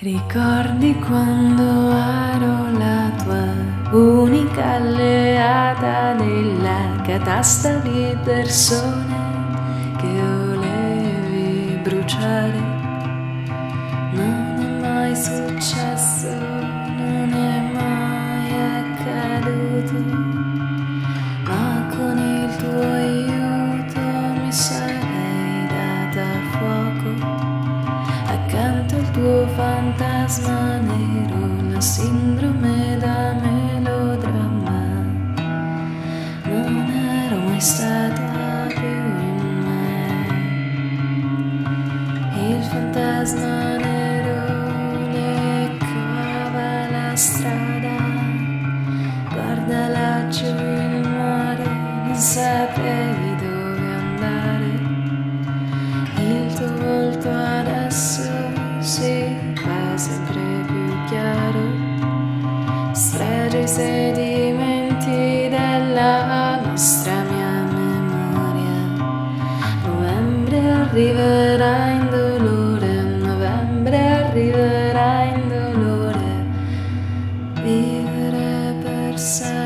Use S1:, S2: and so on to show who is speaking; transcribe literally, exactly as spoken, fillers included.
S1: Ricordi quando ero la tua unica alleata nella catasta di persone che volevi bruciare? Non è mai successo, non è mai accaduto, ma con il tuo aiuto mi sarei data fuoco accanto al tuo fantasma nero, la sindrome da melodramma. Non ero mai stata più in me. Il fantasma nero le cava la strada, guarda laggiù il mare, non saprei dove andare. Il tuo volto adesso si fa sempre più chiaro, stregge i sedimenti della nostra mia memoria. Novembre arriverà in dolore, novembre arriverà in dolore, vivere per sempre.